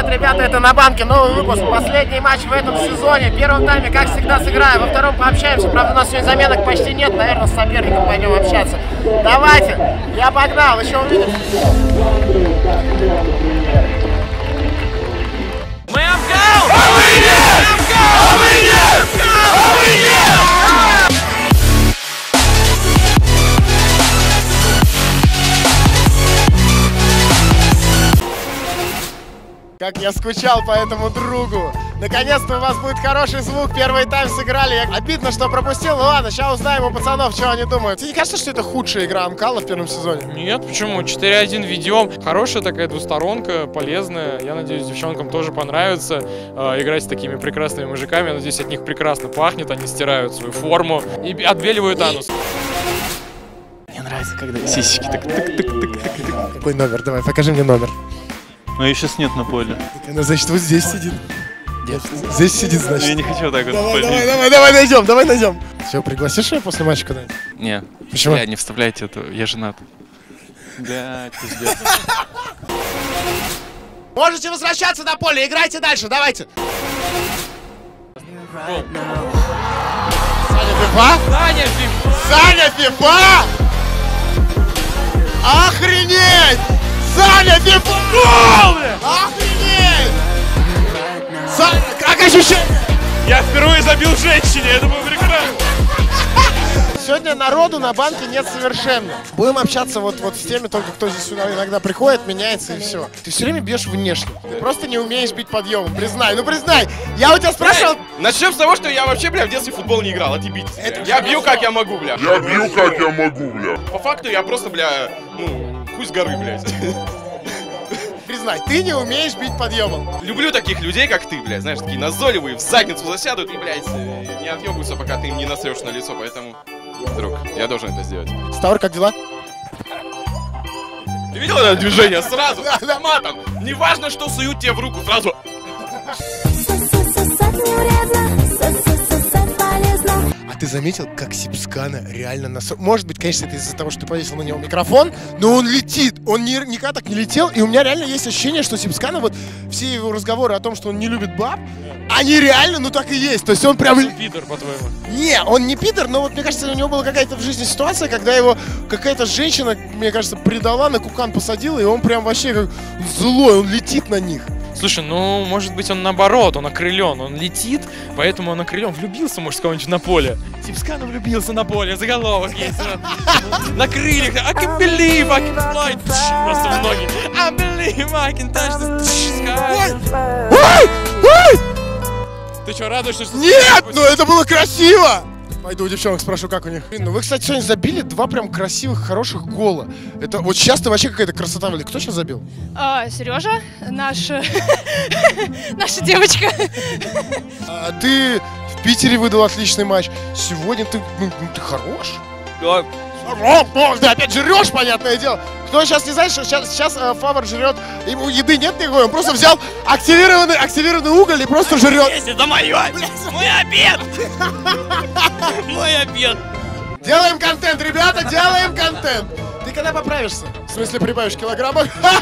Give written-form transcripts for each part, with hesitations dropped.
привет, ребята, это на банке, новый выпуск, последний матч в этом сезоне. В первом тайме, как всегда, сыграем, во втором пообщаемся. Правда, у нас сегодня заменок почти нет, наверное, с соперником пойдем общаться. Давайте, я погнал, еще увидимся. Мы обгал! А вы нет! А вы нет! А вы нет! Как я скучал по этому другу. Наконец-то у вас будет хороший звук. Первый тайм сыграли. Обидно, что пропустил. Ну ладно, сейчас узнаем у пацанов, что они думают. Тебе не кажется, что это худшая игра Амкала в первом сезоне? Нет, почему? 4-1 ведем. Хорошая такая двусторонка, полезная. Я надеюсь, девчонкам тоже понравится играть с такими прекрасными мужиками. Я надеюсь, от них прекрасно пахнет. Они стирают свою форму и отбеливают анус. Мне нравится, когда сисечки так. Какой номер? Давай, покажи мне номер. Но ее сейчас нет на поле. Она, значит, вот здесь сидит. Здесь сидит, значит. Я не хочу так вот. Давай найдем. Все, пригласишь ее после матча куда-нибудь? Не. Почему? Не вставляйте это, я женат. Блядь, пиздец. Можете возвращаться на поле, играйте дальше, давайте. Саня Фифа? Саня Фифа? Охренеть! Саня Фифа! Охренеть! Саня, как ощущение? Я впервые забил женщине, это было прекрасно. Сегодня народу на банке нет совершенно. Будем общаться вот с теми, только кто здесь сюда иногда приходит, меняется и все. Ты все время бьешь внешне. Ты просто не умеешь бить подъемом. Признай, ну признай. Я у тебя спрашивал. Начнем с того, что я вообще, бля, в детстве в футбол не играл, а ты бить. Я бью как я могу, бля. По факту я просто, бля, хуй с горы, блядь. Признай, ты не умеешь бить подъемом. Люблю таких людей, как ты, блядь, знаешь, такие назойливые, в задницу засядут и, блядь, не отъебываются, пока ты им не насрешь на лицо, поэтому, друг, я должен это сделать. Ставр, как дела? Ты видел это движение? Сразу, с автоматом. Неважно, что суют тебе в руку, сразу. А ты заметил, как Сипскана реально Может быть, конечно, это из-за того, что ты повесил на него микрофон, но он летит. Он никогда так не летел, и у меня реально есть ощущение, что Сипскана, вот все его разговоры о том, что он не любит баб, они реально, ну так и есть. То есть он прям... Пидор, по-твоему? Не, он не пидор, но вот мне кажется, у него была какая-то в жизни ситуация, когда его какая-то женщина, мне кажется, предала, на кукан посадила, и он прям вообще как злой, он летит на них. Слушай, ну, может быть, он наоборот, он окрылен, он летит, поэтому он окрылен. Влюбился, может, кого-нибудь на поле. Сипскана влюбился на поле, заголовок есть. На крыльях. I can believe I can fly. Просто в ноги. I believe I can touch the sky. Ой! Ты что, радуешься, что... Нет, ну это было красиво! Пойду у девчонок спрошу, как у них. Ну вы, кстати, сегодня забили два прям красивых, хороших гола. Это вот сейчас ты вообще какая-то красота. Кто сейчас забил? Сережа, наша девочка. Ты в Питере выдал отличный матч. Сегодня ты хорош. Да. Ты опять жрешь, понятное дело. Кто сейчас не знает, что сейчас Фавор жрет, ему еды нет никакой, он просто взял активированный уголь и просто жрет. Это мое! Мой обед! Мой обед! Делаем контент, ребята, делаем контент. Ты когда поправишься? В смысле, прибавишь килограммов?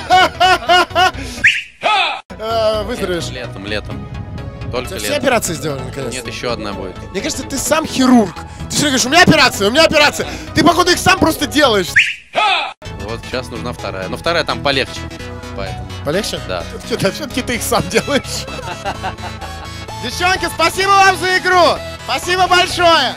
Выздоровеешь? Летом. Только летом. Все операции сделали, наконец? Нет, еще одна будет. Мне кажется, ты сам хирург. Ты что говоришь, у меня операция. Ты, походу, их сам просто делаешь. Вот сейчас нужна вторая. Но вторая там полегче. Поэтому. Полегче? Да. Все-таки ты их сам делаешь. Девчонки, спасибо вам за игру. Спасибо большое.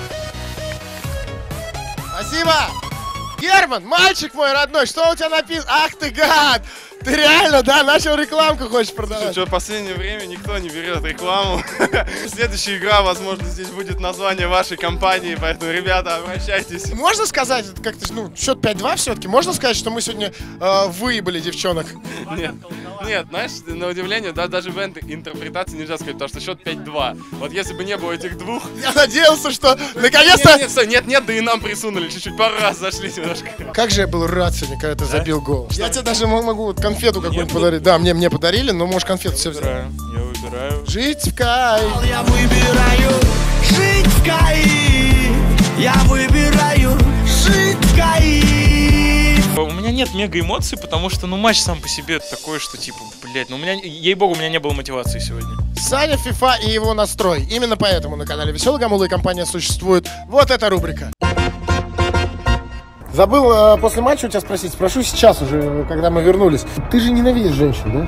Спасибо. Герман, мальчик мой родной, что у тебя написано? Ах ты гад! Ты реально, да, начал рекламку хочешь продавать? Что, в последнее время никто не берет рекламу. Следующая игра, возможно, здесь будет название вашей компании, поэтому, ребята, обращайтесь. Можно сказать, как-то, счет 5-2 все-таки, можно сказать, что мы сегодня выебали девчонок? Нет, знаешь, на удивление, даже в интерпретации нельзя сказать, потому что счет 5-2. Вот если бы не было этих двух... Я надеялся, что наконец-то... Нет, да и нам присунули чуть-чуть, пару раз зашли немножко. Как же я был рад сегодня, когда ты забил гол. Я тебе даже могу конфету какую-нибудь подарить. Да, мне подарили, но можешь конфету все взять. Я выбираю. Жить в кайф. Я выбираю жить в кайф. Я выбираю жить в кайф. У меня нет нет мега эмоций, потому что, ну, матч сам по себе такой, что, типа, блядь, ну, у меня, ей-богу, у меня не было мотивации сегодня. Саня, FIFA и его настрой. Именно поэтому на канале Веселый Гамула и компания существует. Вот эта рубрика. Забыл после матча у тебя спросить, спрошу сейчас уже, когда мы вернулись. Ты же ненавидишь женщин, да?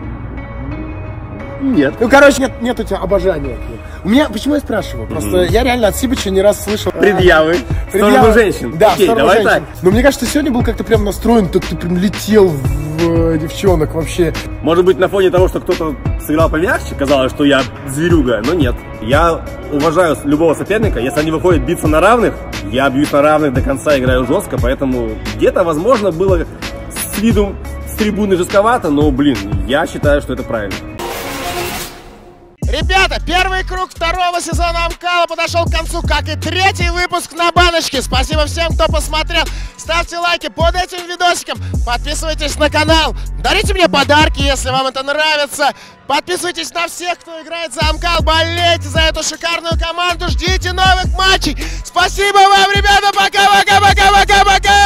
Нет. Ну, короче, нет у тебя обожания. У меня, почему я спрашиваю? Просто я реально от Сибича не раз слышал... Предъявы. В сторону женщин. Да, окей, давай женщин. так. Но мне кажется, ты сегодня был как-то прям настроен, так ты прям летел в девчонок вообще. Может быть, на фоне того, что кто-то сыграл помягче, казалось, что я зверюга, но нет. Я уважаю любого соперника, если они выходят биться на равных, я бьюсь на равных до конца, играю жестко, поэтому где-то, возможно, было с виду с трибуны жестковато, но, блин, я считаю, что это правильно. Ребята, первый круг второго сезона Амкала подошел к концу, как и третий выпуск на баночке. Спасибо всем, кто посмотрел. Ставьте лайки под этим видосиком. Подписывайтесь на канал. Дарите мне подарки, если вам это нравится. Подписывайтесь на всех, кто играет за Амкал. Болейте за эту шикарную команду. Ждите новых матчей. Спасибо вам, ребята. Пока-пока-пока-пока-пока.